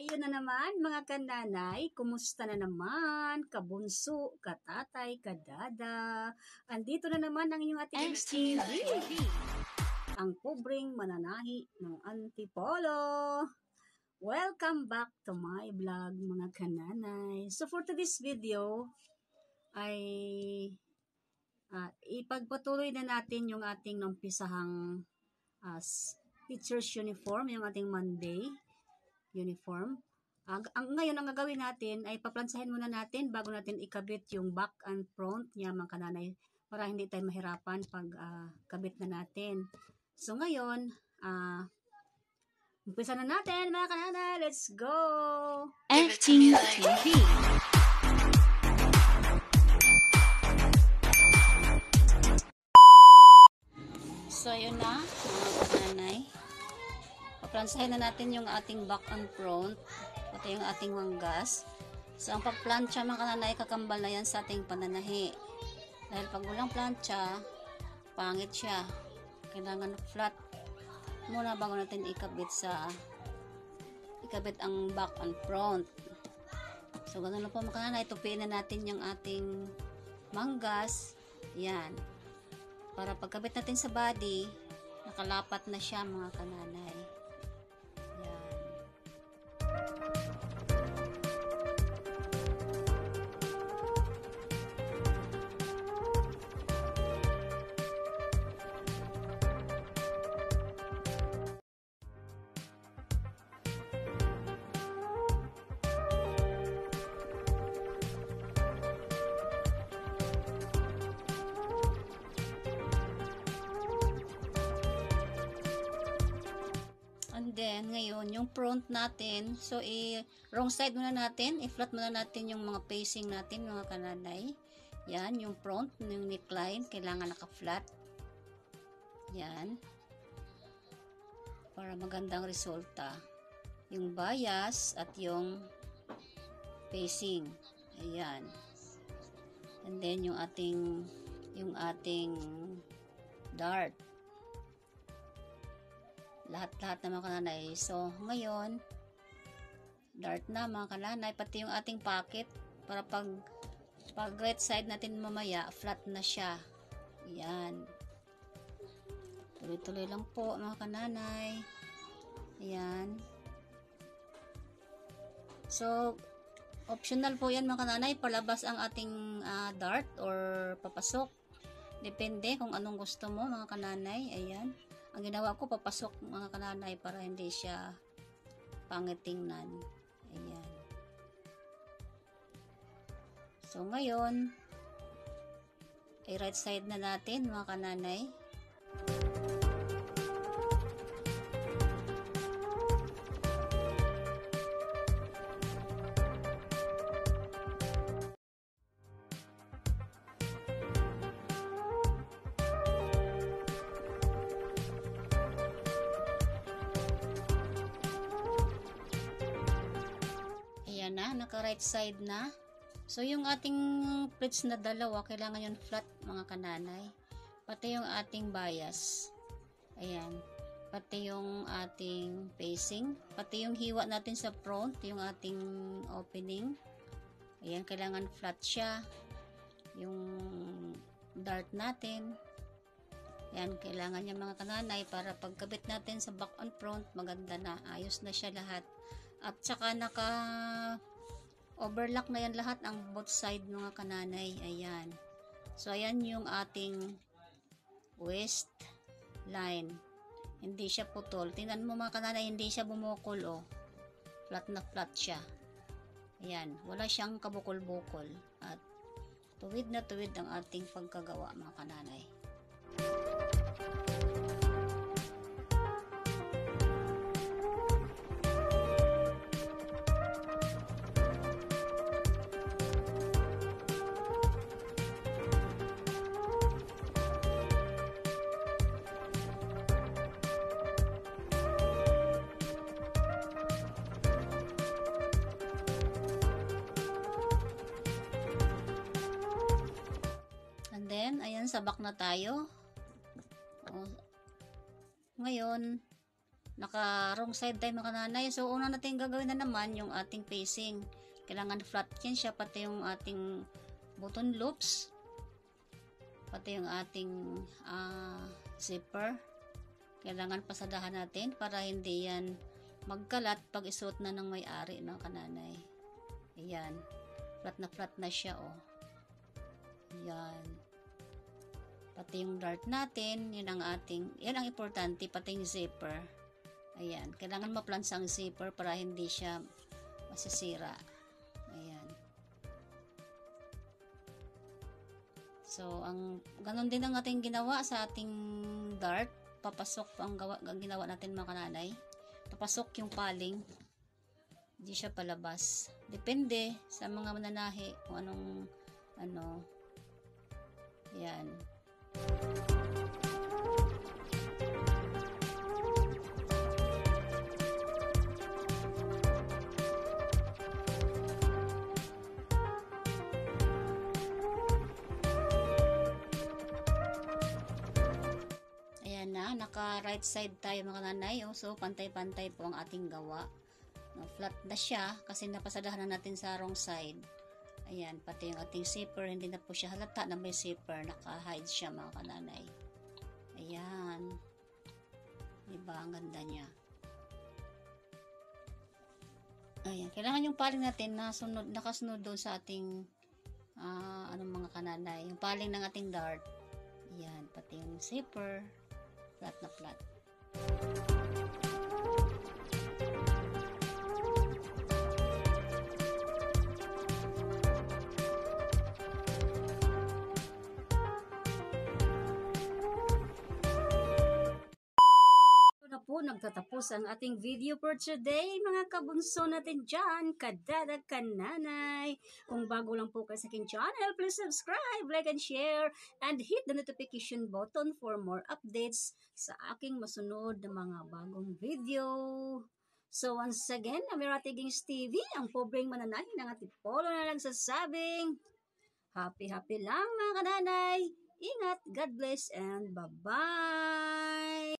Ayun na naman mga kananay, kumusta na naman, kabunso, katatay, kadada. Andito na naman ang inyong ating HTV, ang pobreng mananahi ng Antipolo. Welcome back to my vlog mga kananay. So for today's video, ay ipagpatuloy na natin yung ating nampisahang teacher's uniform, yung ating Monday uniform. Ngayon, ang gagawin natin ay paplansahin muna natin bago natin ikabit yung back and front niya mga kananay para hindi tayo mahirapan pag kabit na natin. So ngayon, umpisa na natin mga kananay. Let's go! FTV. So yun na mga kananay. Paplansahin na natin yung ating back and front, pati yung ating wanggas. So, ang pagplansya mga kananay, kakambal na yan sa ating pananahi. Dahil pag walang plansya, pangit siya. Kailangan flat muna bago natin ikabit ang back and front. So, ganun na po mga kananay, tupiin na natin yung ating manggas. Yan. Para pagkabit natin sa body, nakalapat na siya mga kananay. Then, ngayon, yung front natin, so, wrong side muna natin, i-flat muna natin yung mga facing natin, mga kananay. Yan, yung front, yung neckline, kailangan naka-flat. Yan. Para magandang resulta. Yung bias at yung facing. Ayan. And then, yung ating dart. Lahat-lahat na mga kananay. So, ngayon, dart na mga kananay, pati yung ating pocket, para pag right side natin mamaya, flat na siya. Ayan. Tuloy-tuloy lang po mga kananay. Ayan. So, optional po yan mga kananay, palabas ang ating dart or papasok. Depende kung anong gusto mo mga kananay. Ayan. Ang ginawa ko, papasok mga kananay para hindi siya pangit tingnan. Ayan. So, ngayon, ay right side na natin mga kananay. Na, naka right side na. So yung ating plates na dalawa, kailangan yung flat mga kananay. Pati yung ating bias. Ayan. Pati yung ating facing. Pati yung hiwa natin sa front, yung ating opening. Ayan, kailangan flat siya. Yung dart natin. Ayan, kailangan niya mga kananay para pagkabit natin sa back and front, maganda na. Ayos na siya lahat. At saka overlock na yan lahat ang both side mga kananay. Ayan. So, ayan yung ating waist line. Hindi siya putol. Tingnan mo mga kananay, hindi siya bumukol. Oh. Flat na flat siya. Ayan. Wala siyang kabukol-bukol. At tuwid na tuwid ang ating pagkagawa mga kananay. Then, ayan, sabak na tayo. O, ngayon, naka wrong side tayo mga kananay. So una natin gagawin na naman yung ating facing. Kailangan flat yan siya, pati yung ating button loops, pati yung ating zipper. Kailangan pasadahan natin para hindi yan magkalat pag isuot na ng may-ari mga kananay. Ayan, flat na siya oh. Ayan, pati yung dart natin, yan ang importante, pati yung zipper. Ayan, kailangan maplansa ang zipper para hindi siya masisira. Ayan. So, ganon din ang ating ginawa sa ating dart. Papasok ang ginawa natin mga kananay. Papasok yung paling. Hindi siya palabas. Depende sa mga mananahi kung anong yan. Ayan na, naka right side tayo mga nanay. So, pantay-pantay po ang ating gawa. Flat na siya kasi napasadahan na natin sa wrong side. Ayan, pati yung ating zipper, hindi na po siya halata na may zipper. Naka-hide siya mga kananay. Ayan. Diba, ang ganda niya. Ayan, kailangan yung paling natin na nakasunod doon sa ating mga kananay. Yung paling ng ating dart. Ayan, pati yung zipper. Flat na flat. Na po nagtatapos ang ating video for today, mga kabunso natin dyan, kadada kananay. Kung bago lang po kayo sa aking channel, please subscribe, like, and share, and hit the notification button for more updates sa aking masunod na mga bagong video. So once again, Amirati Gings TV, ang pobreng mananahi ng ating polo na nagsasabing, happy lang mga kananay. Ingat, God bless, and bye-bye!